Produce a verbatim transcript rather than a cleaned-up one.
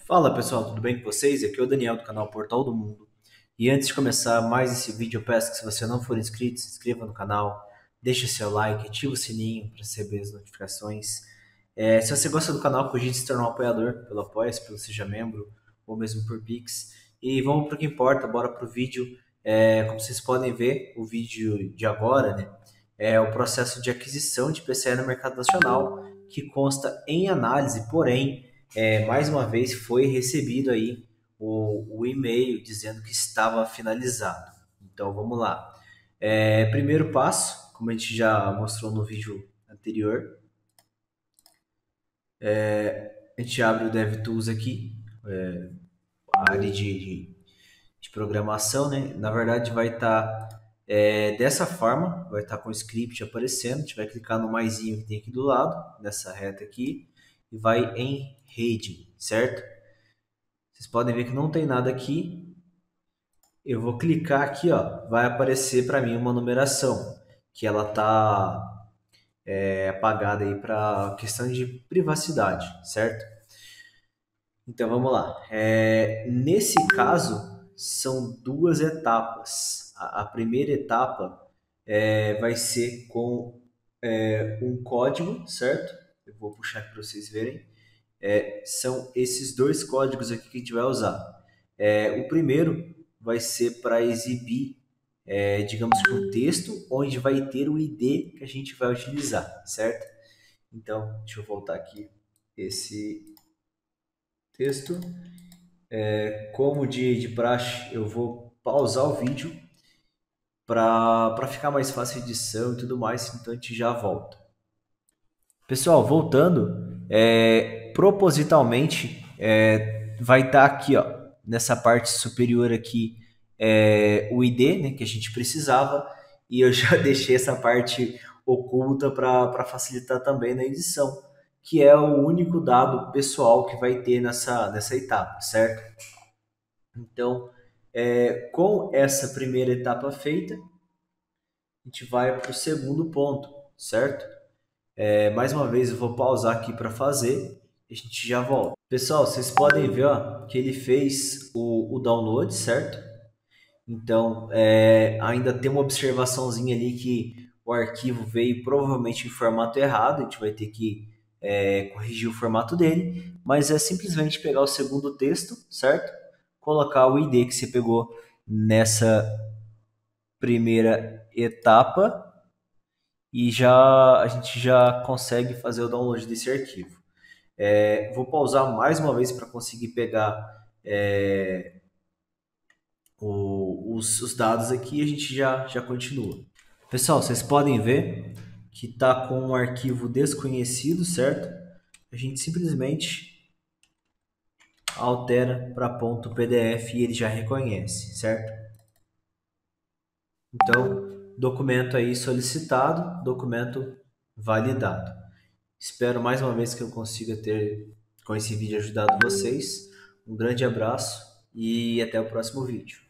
Fala pessoal, tudo bem com vocês? Aqui é o Daniel do canal Portal do Mundo. E antes de começar mais esse vídeo, eu peço que se você não for inscrito, se inscreva no canal, deixe seu like, ative o sininho para receber as notificações. É, se você gosta do canal, cogite se tornar um apoiador pelo Apoia-se, pelo Seja Membro ou mesmo por Pix. E vamos para o que importa, bora para o vídeo. É, como vocês podem ver, o vídeo de agora, né, é o processo de aquisição de P C E no mercado nacional, que consta em análise, porém é, mais uma vez foi recebido aí o, o e-mail dizendo que estava finalizado. Então vamos lá. É, primeiro passo, como a gente já mostrou no vídeo anterior, a gente abre o DevTools aqui, é, a área de, de, de programação, né? Na verdade vai estar tá, é, dessa forma, vai estar tá com o script aparecendo. A gente vai clicar no maisinho que tem aqui do lado, nessa reta aqui, e vai em rede, certo? Vocês podem ver que não tem nada aqui. Eu vou clicar aqui, ó, vai aparecer para mim uma numeração, que ela tá é, apagada aí para questão de privacidade, certo? Então vamos lá. É, nesse caso, são duas etapas. A, a primeira etapa é, vai ser com é, um código, certo? Eu vou puxar aqui para vocês verem. É, são esses dois códigos aqui que a gente vai usar. É, o primeiro vai ser para exibir, é, digamos que um texto onde vai ter o I D que a gente vai utilizar, certo? Então, deixa eu voltar aqui esse texto. É, como de, de praxe, eu vou pausar o vídeo para ficar mais fácil a edição e tudo mais, então a gente já volta. Pessoal, voltando, é, propositalmente é, vai estar aqui, ó, nessa parte superior aqui, é, o I D, né, que a gente precisava, e eu já deixei essa parte oculta para facilitar também na edição, que é o único dado pessoal que vai ter nessa, nessa etapa, certo? Então, é, com essa primeira etapa feita, a gente vai para o segundo ponto, certo? É, mais uma vez eu vou pausar aqui para fazer e a gente já volta. Pessoal, vocês podem ver ó, que ele fez o, o download, certo? Então, é, ainda tem uma observaçãozinha ali que o arquivo veio provavelmente em formato errado, a gente vai ter que é, corrigir o formato dele, mas é simplesmente pegar o segundo texto, certo? Colocar o I D que você pegou nessa primeira etapa e já a gente já consegue fazer o download desse arquivo. É, vou pausar mais uma vez para conseguir pegar é, o, os, os, dados aqui e a gente já, já continua. Pessoal, vocês podem ver que está com um arquivo desconhecido, certo? A gente simplesmente altera para ponto P D F e ele já reconhece, certo? Então, documento aí solicitado, documento validado. Espero mais uma vez que eu consiga ter com esse vídeo ajudado vocês. Um grande abraço e até o próximo vídeo.